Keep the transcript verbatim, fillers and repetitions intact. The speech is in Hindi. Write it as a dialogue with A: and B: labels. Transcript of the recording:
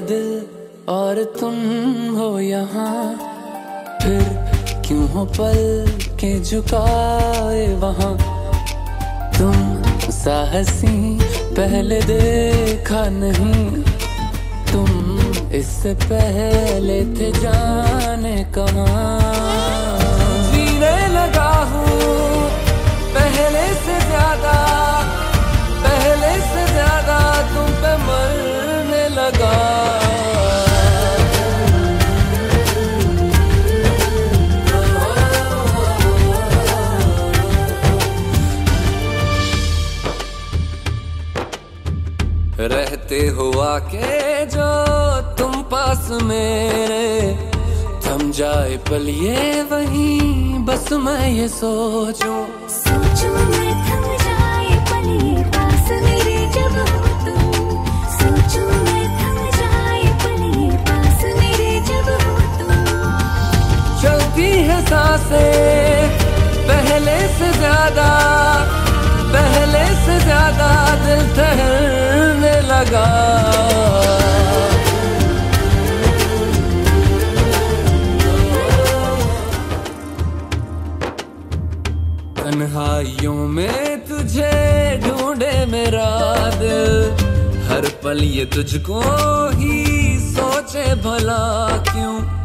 A: दिल और तुम हो यहाँ, फिर क्यों हो पल के झुकाए वहाँ। तुम साहसी पहले देखा नहीं, तुम इससे पहले थे जाने कहाँ। जीने लगा हूँ पहले से ज्यादा, पहले से ज्यादा तुम पे मरने लगा। रहते हुआ के जो तुम पास मेरे, थम जाए पल ये वहीं बस मैं ये सोचूं।
B: सोचूं मैं थम जाए पल ये पास मेरे जब हो तुम। सोचूं मैं थम जाए पल ये पास मेरे जब हो तुम।
A: चलती है सांसें पहले से ज्यादा, पहले से ज्यादा दिल ठहरने लगा। तन्हाइयों में तुझे ढूंढे मेरा दिल, हर पल ये तुझको ही सोचे भला क्यों।